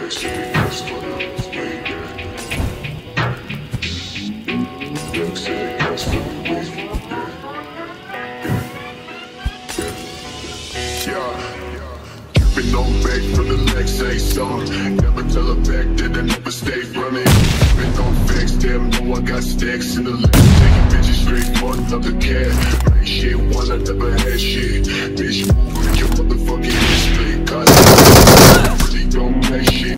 Been on back from the legs, say song. Never tell her back that I never stay running. Been on facts, damn, know I got stacks in the legs. Taking bitches straight, one another cat. Ain't shit, one I never had shit. Bitch, move, make your motherfucking head straight. God, really don't make shit.